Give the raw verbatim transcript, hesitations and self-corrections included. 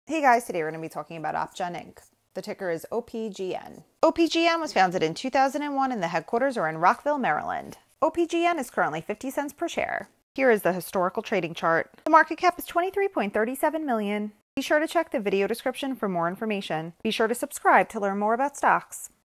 Hey guys, today we're going to be talking about OpGen Incorporated. The ticker is O P G N. O P G N was founded in two thousand one and the headquarters are in Rockville, Maryland. O P G N is currently fifty cents per share. Here is the historical trading chart. The market cap is twenty-three point three seven million dollars. Be sure to check the video description for more information. Be sure to subscribe to learn more about stocks.